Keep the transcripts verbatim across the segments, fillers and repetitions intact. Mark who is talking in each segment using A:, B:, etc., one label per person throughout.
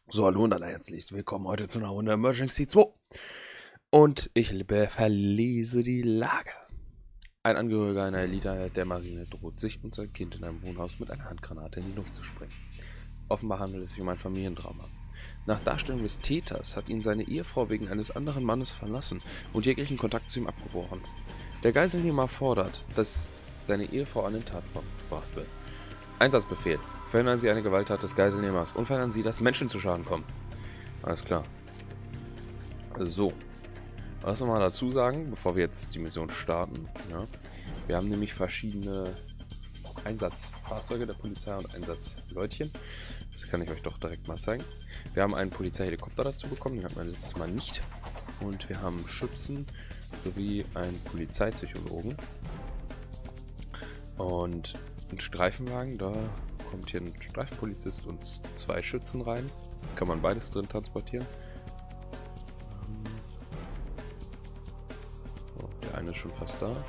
A: So, hallo und allerherzlichst willkommen heute zu einer Runde Emergency zwei. Und ich liebe- verlese die Lage. Ein Angehöriger einer Eliteeinheit der Marine droht sich und sein Kind in einem Wohnhaus mit einer Handgranate in die Luft zu sprengen. Offenbar handelt es sich um ein Familiendrama. Nach Darstellung des Täters hat ihn seine Ehefrau wegen eines anderen Mannes verlassen und jeglichen Kontakt zu ihm abgebrochen. Der Geiselnehmer fordert, dass seine Ehefrau an den Tatort gebracht wird. Einsatzbefehl. Verhindern Sie eine Gewalttat des Geiselnehmers und verhindern Sie, dass Menschen zu Schaden kommen. Alles klar. So. Was noch mal dazu sagen, bevor wir jetzt die Mission starten. Ja, wir haben nämlich verschiedene Einsatzfahrzeuge der Polizei und Einsatzleutchen. Das kann ich euch doch direkt mal zeigen. Wir haben einen Polizeihelikopter dazu bekommen, den hatten wir letztes Mal nicht. Und wir haben Schützen sowie einen Polizeipsychologen. Und ein Streifenwagen, da kommt hier ein Streifenpolizist und zwei Schützen rein. Kann man beides drin transportieren. So, der eine ist schon fast da.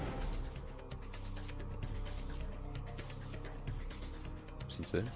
A: Sind sie?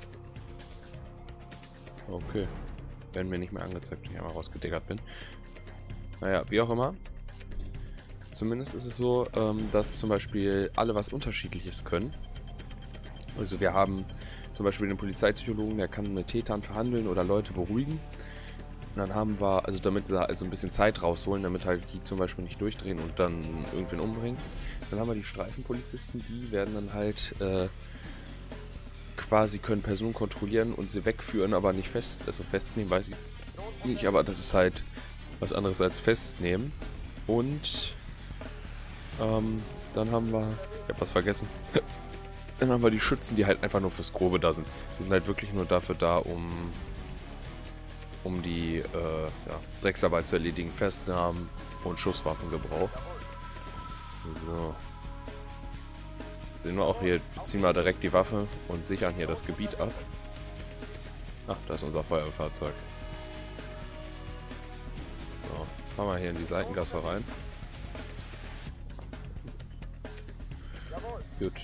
A: Okay. Werden mir nicht mehr angezeigt, wenn ich einmal rausgediggert bin. Naja, wie auch immer. Zumindest ist es so, dass zum Beispiel alle was Unterschiedliches können. Also wir haben zum Beispiel den Polizeipsychologen, der kann mit Tätern verhandeln oder Leute beruhigen. Und dann haben wir, also damit sie also ein bisschen Zeit rausholen, damit halt die zum Beispiel nicht durchdrehen und dann irgendwen umbringen. Dann haben wir die Streifenpolizisten, die werden dann halt äh, quasi können Personen kontrollieren und sie wegführen, aber nicht fest, also festnehmen, weiß ich nicht, aber das ist halt was anderes als festnehmen. Und ähm, dann haben wir, ich hab was vergessen. Dann haben wir die Schützen, die halt einfach nur fürs Grobe da sind. Die sind halt wirklich nur dafür da, um um die äh, ja, Drecksarbeit zu erledigen, Festnahmen und Schusswaffengebrauch. So. Sehen wir auch hier, wir ziehen mal direkt die Waffe und sichern hier das Gebiet ab. Ach, da ist unser Feuerwehrfahrzeug. So, fahren wir hier in die Seitengasse rein. Gut.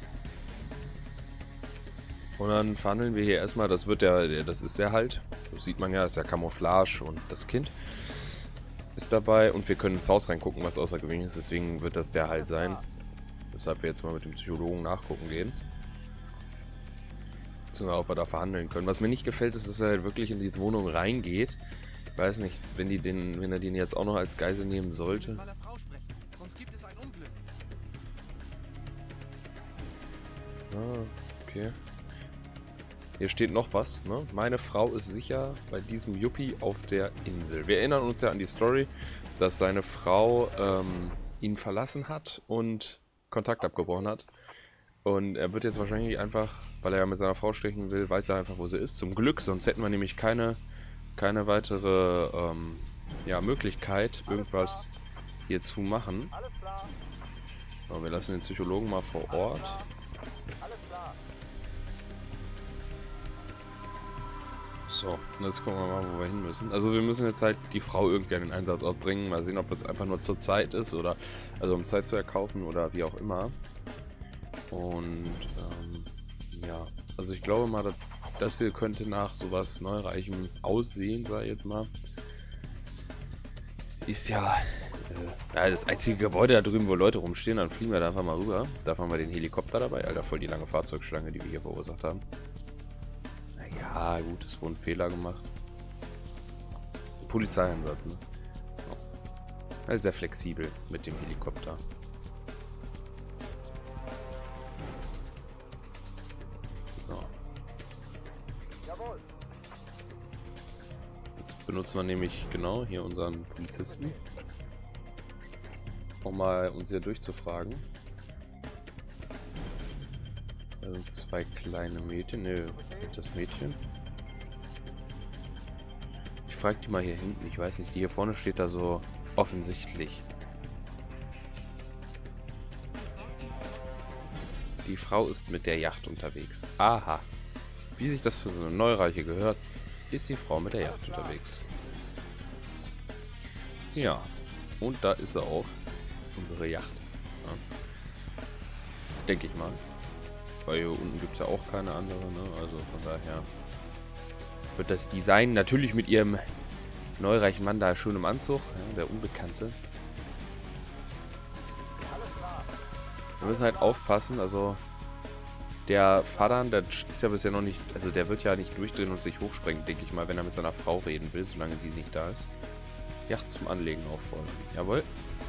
A: Und dann verhandeln wir hier erstmal, das wird ja, das ist der halt. Das sieht man ja, das ist ja Camouflage und das Kind ist dabei. Und wir können ins Haus reingucken, was außergewöhnlich ist. Deswegen wird das der halt sein. Weshalb wir jetzt mal mit dem Psychologen nachgucken gehen. Beziehungsweise ob wir da verhandeln können. Was mir nicht gefällt, ist, dass er halt wirklich in die Wohnung reingeht. Ich weiß nicht, wenn, die den, wenn er den jetzt auch noch als Geisel nehmen sollte. Ah, okay. Hier steht noch was, ne? Meine Frau ist sicher bei diesem Yuppie auf der Insel. Wir erinnern uns ja an die Story, dass seine Frau ähm, ihn verlassen hat und Kontakt abgebrochen hat. Und er wird jetzt wahrscheinlich einfach, weil er ja mit seiner Frau stechen will, weiß er einfach, wo sie ist. Zum Glück, sonst hätten wir nämlich keine, keine weitere ähm, ja, Möglichkeit, irgendwas hier zu machen. So, wir lassen den Psychologen mal vor Ort. So, und jetzt gucken wir mal, wo wir hin müssen. Also wir müssen jetzt halt die Frau irgendwie an den Einsatzort bringen. Mal sehen, ob das einfach nur zur Zeit ist oder also um Zeit zu erkaufen oder wie auch immer. Und ähm, ja, also ich glaube mal, das hier könnte nach sowas Neureichem aussehen, sag ich jetzt mal. Ist ja, äh, ja das einzige Gebäude da drüben, wo Leute rumstehen, dann fliegen wir da einfach mal rüber. Da haben wir den Helikopter dabei. Alter, voll die lange Fahrzeugschlange, die wir hier verursacht haben. Ja, gut, es wurde ein Fehler gemacht. Polizeieinsatz, ne? Ja. Also sehr flexibel mit dem Helikopter. So. Jetzt benutzen wir nämlich genau hier unseren Polizisten. Um mal uns hier durchzufragen. Also zwei kleine Mädchen. Ne, sind das Mädchen? Ich frage die mal hier hinten. Ich weiß nicht, die hier vorne steht da so offensichtlich. Die Frau ist mit der Yacht unterwegs. Aha. Wie sich das für so eine Neureiche gehört, ist die Frau mit der Yacht unterwegs. Ja. Und da ist sie auch. Unsere Yacht. Ja. Denke ich mal. Weil hier unten gibt es ja auch keine andere, ne? Also von daher Wird das Design natürlich mit ihrem neureichen Mann da schön im Anzug, ja, der Unbekannte. Wir müssen halt aufpassen, also der Fadan, der ist ja bisher noch nicht, also der wird ja nicht durchdrehen und sich hochsprengen, denke ich mal, wenn er mit seiner Frau reden will, solange die nicht da ist. Yacht zum Anlegen auffordern. Jawohl.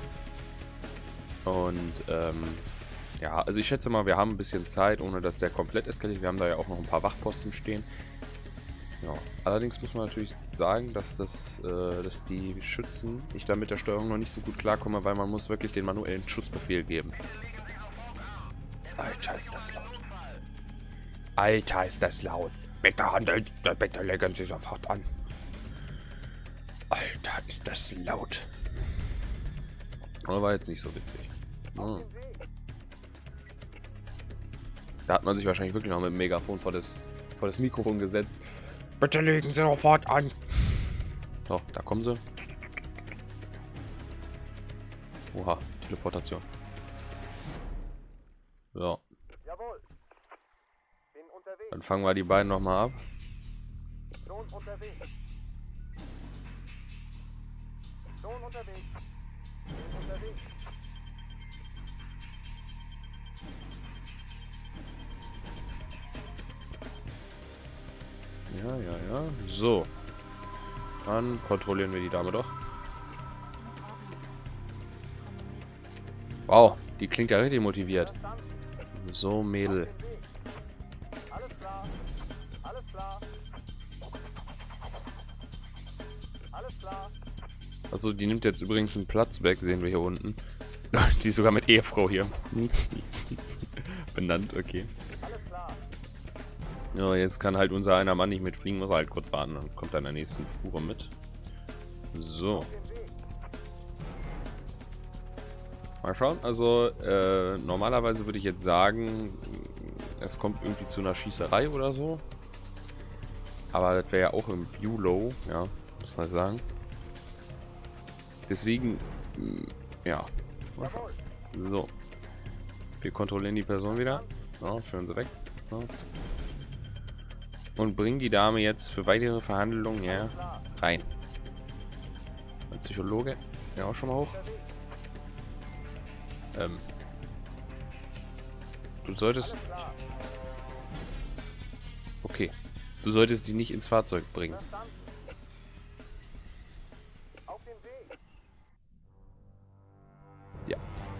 A: Und, ähm, ja, also ich schätze mal, wir haben ein bisschen Zeit, ohne dass der komplett eskaliert. Wir haben da ja auch noch ein paar Wachposten stehen. Ja, allerdings muss man natürlich sagen, dass das, äh, dass die Schützen, ich da mit der Steuerung noch nicht so gut klarkomme, weil man muss wirklich den manuellen Schussbefehl geben. Alter, ist das laut. Alter, ist das laut. Bitte handelt, bitte legen Sie sofort an. Alter, ist das laut. Aber war jetzt nicht so witzig. Hm. Da hat man sich wahrscheinlich wirklich noch mit dem Megafon vor das, vor das Mikrofon gesetzt. Bitte legen Sie sofort an. So, da kommen sie. Oha, Teleportation. So.
B: Jawohl. Bin unterwegs.
A: Dann fangen wir die beiden nochmal ab.
B: Schon unterwegs. Schon unterwegs. Bin unterwegs.
A: Ja, ja, ja. So. Dann kontrollieren wir die Dame doch. Wow, die klingt ja richtig motiviert. So, Mädel.
B: Alles klar. Alles klar. Alles klar.
A: Achso, die nimmt jetzt übrigens einen Platz weg, sehen wir hier unten. Sie ist sogar mit Ehefrau hier. Benannt, okay.
B: Alles klar.
A: Ja, jetzt kann halt unser einer Mann nicht mitfliegen, muss er halt kurz warten und kommt dann in der nächsten Fuhre mit. So. Mal schauen, also äh, normalerweise würde ich jetzt sagen, es kommt irgendwie zu einer Schießerei oder so. Aber das wäre ja auch im View-Low, ja, muss man sagen. Deswegen, ja.
B: Jawohl.
A: So. Wir kontrollieren die Person wieder. Ja, führen sie weg. Ja. Und bringen die Dame jetzt für weitere Verhandlungen ja, rein. Ein Psychologe. Ja, auch schon mal hoch. Ähm. Du solltest... Okay. Du solltest die nicht ins Fahrzeug bringen.
B: Verstanden. Auf dem Weg.
A: Ja.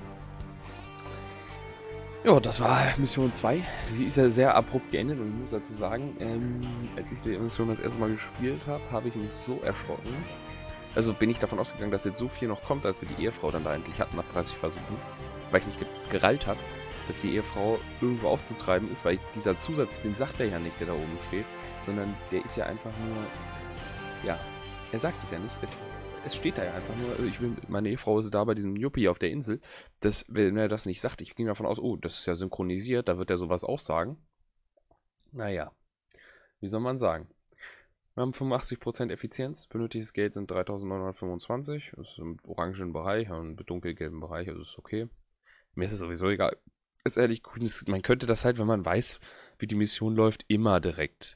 A: Ja, das war Mission zwei. Sie ist ja sehr abrupt geendet und ich muss dazu sagen, ähm, als ich die Mission das erste Mal gespielt habe, habe ich mich so erschrocken. Also bin ich davon ausgegangen, dass jetzt so viel noch kommt, als wir die Ehefrau dann da endlich hatten nach dreißig Versuchen. Weil ich nicht ge gerallt habe, dass die Ehefrau irgendwo aufzutreiben ist, weil dieser Zusatz, den sagt er ja nicht, der da oben steht, sondern der ist ja einfach nur, ja, er sagt es ja nicht, es, es steht da ja einfach nur, also ich will, meine Ehefrau ist da bei diesem Yuppie auf der Insel, das, wenn er das nicht sagt, ich ging davon aus, oh, das ist ja synchronisiert, da wird er sowas auch sagen. Naja, wie soll man sagen? Wir haben fünfundachtzig Prozent Effizienz, benötigtes Geld sind dreitausendneunhundertfünfundzwanzig, das ist im orangen Bereich und im dunkelgelben Bereich, also ist okay. Mir ist es sowieso egal. Ist ehrlich, man könnte das halt, wenn man weiß, wie die Mission läuft, immer direkt.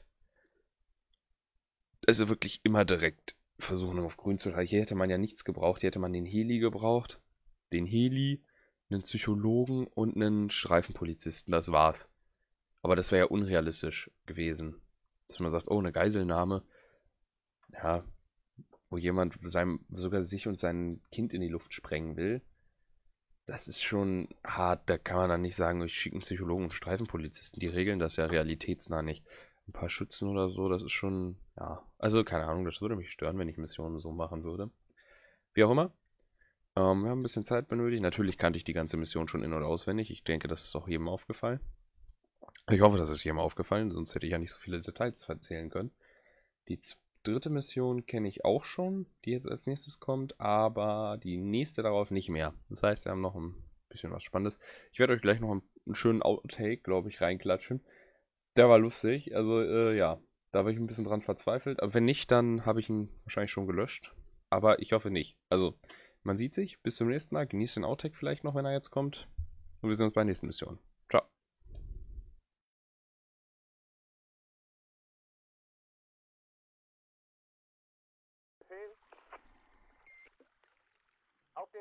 A: Also wirklich immer direkt versuchen, auf grün zu halten. Hier hätte man ja nichts gebraucht. Hier hätte man den Heli gebraucht. Den Heli, einen Psychologen und einen Streifenpolizisten. Das war's. Aber das wäre ja unrealistisch gewesen. Dass man sagt, oh, eine Geiselnahme. Ja, wo jemand seinem, sogar sich und sein Kind in die Luft sprengen will. Das ist schon hart. Da kann man dann nicht sagen, ich schicke einen Psychologen und einen Streifenpolizisten. Die regeln das ja realitätsnah nicht. Ein paar Schützen oder so, das ist schon, ja. Also, keine Ahnung, das würde mich stören, wenn ich Missionen so machen würde. Wie auch immer. Ähm, wir haben ein bisschen Zeit benötigt. Natürlich kannte ich die ganze Mission schon in- und auswendig. Ich denke, das ist auch jedem aufgefallen. Ich hoffe, das ist jedem aufgefallen, sonst hätte ich ja nicht so viele Details erzählen können. Die dritte Mission kenne ich auch schon, die jetzt als nächstes kommt, aber die nächste darauf nicht mehr. Das heißt, wir haben noch ein bisschen was Spannendes. Ich werde euch gleich noch einen, einen schönen Outtake, glaube ich, reinklatschen. Der war lustig, also äh, ja, da habe ich ein bisschen dran verzweifelt. Aber wenn nicht, dann habe ich ihn wahrscheinlich schon gelöscht. Aber ich hoffe nicht. Also, man sieht sich. Bis zum nächsten Mal. Genießt den Outtake vielleicht noch, wenn er jetzt kommt. Und wir sehen uns bei der nächsten Mission. Ciao.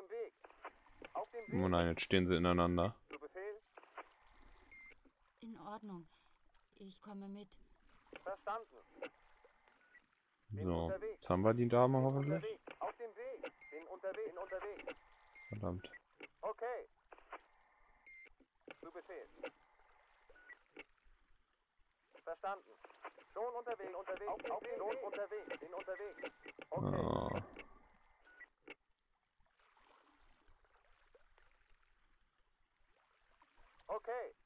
B: dem Weg. Auf dem
A: Oh
B: Weg.
A: nein, jetzt stehen sie ineinander.
B: Zu Befehl.
C: In Ordnung. Ich komme mit.
B: Verstanden. Bin
A: So,
B: unterwegs.
A: jetzt haben wir die Dame
B: Bin
A: hoffentlich.
B: unterwegs. Auf dem Weg. Bin unterwegs. Bin unterwegs.
A: Verdammt.
B: Okay. Zu Befehl. Verstanden. Schon unterwegs. Bin unterwegs. Auf dem Weg. Schon unterwegs. Bin unterwegs. Okay.
A: Oh.
B: Okay.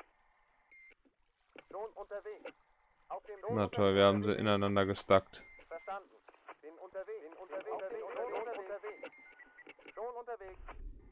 B: Schon unterwegs. Auf dem schon
A: Na toll, wir haben sie ineinander gestackt.
B: Verstanden. Bin unterwegs. Bin unterwegs. Bin unterwegs. Schon unterwegs. Schon unterwegs.